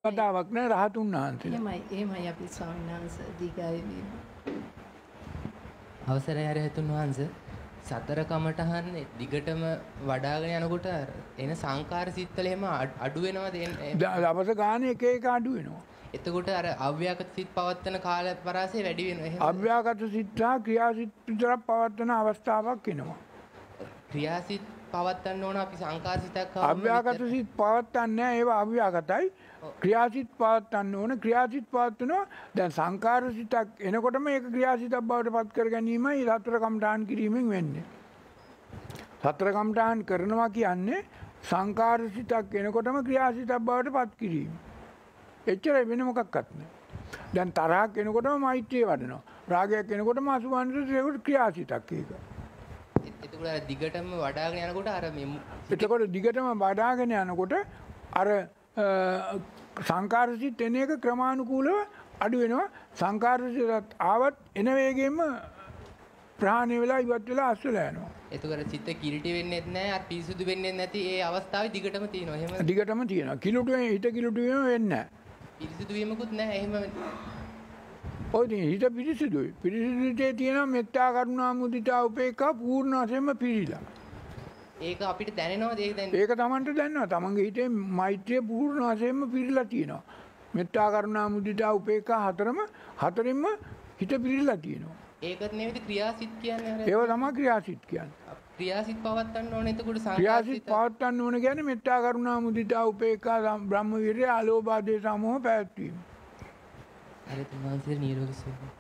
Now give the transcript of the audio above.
කතාවක් නෑ රහතුන් වහන්සේලා. එහෙමයි අපි ස්වාමීන් වහන්සේ දීගාවේ වීම. අවසරයි රහතුන් වහන්සේ. සතර කමටහන් දිගටම වඩාගෙන යනකොට එන සංකාර සිත්වල එහෙම අඩු වෙනවද? දවස ගානේ එක එක අඩු වෙනවා. එතකොට අර අව්‍යාකත සිත් පවත්තන කාල පරාසය වැඩි වෙනවා. අව්‍යාකත සිත් සහ ක්‍රියාසිත විතරක් පවත්තන අවස්ථාවක් එනවා. ක්‍රියාසිත පවත්තන්න ඕන අපි සංකාර සිතක් අව්‍යාකත සිත් පවත්තන්නේ නැහැ. ඒවා අව්‍යාකතයි. ක්‍රියාසිත පවත්තන්න ඕන. ක්‍රියාසිත පවත්වනවා. දැන් සංකාර සිතක් එනකොටම ඒක ක්‍රියාසිතක් බවට පත් කර ගැනීමයි සතර කමඨාන් කිරීමෙන් වෙන්නේ. සතර කමඨාන් කරනවා කියන්නේ සංකාර සිතක් එනකොටම ක්‍රියාසිතක් බවට පත් කිරීම. එච්චරයි වෙන මොකක්වත් නැහැ. දැන් තරහක් එනකොටම මෛත්‍රිය වඩනවා. රාගයක් එනකොටම අසුභානිසස ඒක ක්‍රියාසිතක් ඒක. එතකොට දිගටම වඩාගෙන යනකොට අර එතකොට දිගටම වඩාගෙන යනකොට අර සංකාර සිත් එන එක ක්‍රමානුකූලව අඩු වෙනවා. සංකාර සිත් ආවත් එන වේගෙම ප්‍රහාණය වෙලා ඉවත් වෙලා අස්වැලා යනවා. එතකොට චිත්ත කිලිටි වෙන්නේ නැහැ. අර පිරිසුදු වෙන්නේ නැති ඒ අවස්ථාවේ දිගටම තියෙනවා. එහෙම දිගටම තියෙනවා. කිලුටු හිත කිලුටු වීම වෙන්නේ නැහැ. පිරිසුදු වීමකුත් නැහැ. එහෙම ඔය හිත පිරිසුදුයි. පිරිසුදුිතේ තියෙනවා මෙත්තා කරුණා මුදිතා උපේක්ඛා පූර්ණ වශයෙන්ම පිරීලා. ඒක අපිට දැනෙනවද? ඒක Tamanට දැනෙනවා. Tamanගේ හිතේ මෛත්‍රිය පූර්ණ වශයෙන්ම පිරීලා තියෙනවා. මෙත්තා කරුණා මුදිතා උපේක්ඛා හතරෙන්ම හිත පිරීලා තියෙනවා. ඒකත් නෙවෙයි ක්‍රියාසිත කියන්නේ. ඒව තමයි ක්‍රියාසිත කියන්නේ. ක්‍රියාසිත පවත්තන්න ඕනේ. එතකොට ක්‍රියාසිත පවත්තන්න ඕනේ කියන්නේ මෙත්තා කරුණා මුදිතා උපේක්ඛා බ්‍රහ්ම විරය අලෝභ ආදී සමෝහ පැවැත්වීම. හරි තුන්වන්සේ නිරෝගී සුවය.